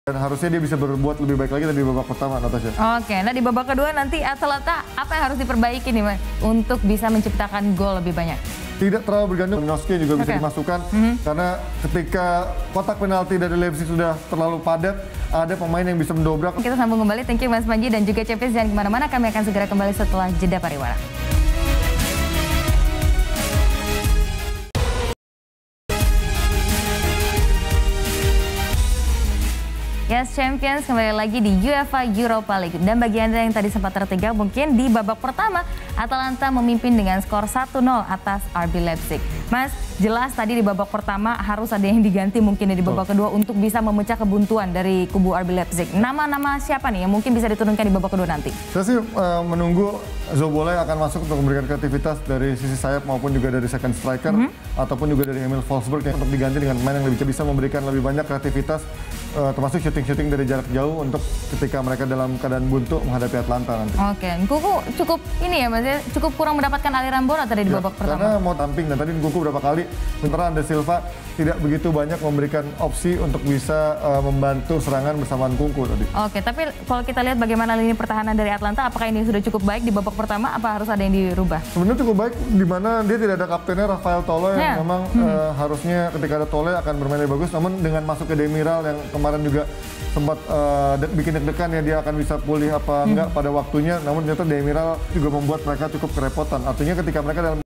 Dan harusnya dia bisa berbuat lebih baik lagi dari babak pertama, Natasha. Oke, nah di babak kedua nanti Atalanta apa yang harus diperbaiki nih, Mas, untuk bisa menciptakan gol lebih banyak? Tidak terlalu bergantung, Lewandowski juga bisa dimasukkan, karena ketika kotak penalti dari Leipzig sudah terlalu padat, ada pemain yang bisa mendobrak. Kita sambung kembali, thank you Mas Panji dan juga Cepis, jangan kemana-mana, kami akan segera kembali setelah jeda pariwara. Yes Champions, kembali lagi di UEFA Europa League. Dan bagi Anda yang tadi sempat tertinggal, mungkin di babak pertama Atalanta memimpin dengan skor 1-0 atas RB Leipzig. Mas, jelas tadi di babak pertama harus ada yang diganti mungkin di babak kedua untuk bisa memecah kebuntuan dari kubu RB Leipzig. Nama-nama siapa nih yang mungkin bisa diturunkan di babak kedua nanti? Saya sih menunggu Zoboslai akan masuk untuk memberikan kreativitas dari sisi sayap maupun juga dari second striker, ataupun juga dari Emil Forsberg yang untuk diganti dengan pemain yang lebih bisa memberikan lebih banyak kreativitas, termasuk shooting dari jarak jauh untuk ketika mereka dalam keadaan buntu menghadapi Atlanta nanti. Oke, Nkunku cukup ini ya Mas, cukup kurang mendapatkan aliran bola tadi di babak pertama. Karena mau tamping, dan tadi Nkunku berapa kali, sementara Andre Silva tidak begitu banyak memberikan opsi untuk bisa membantu serangan bersama Nkunku tadi. Oke, tapi kalau kita lihat bagaimana lini pertahanan dari Atlanta, apakah ini sudah cukup baik di babak pertama, apa harus ada yang dirubah? Sebenarnya cukup baik, di mana dia tidak ada kaptennya Rafael Tolo yang memang harusnya ketika ada Tolo akan bermain lebih bagus, namun dengan masuk ke Demiral yang kemarin juga sempat bikin deg-degan ya dia akan bisa pulih apa enggak pada waktunya, namun ternyata Demiral juga membuat mereka cukup kerepotan. Artinya ketika mereka dalam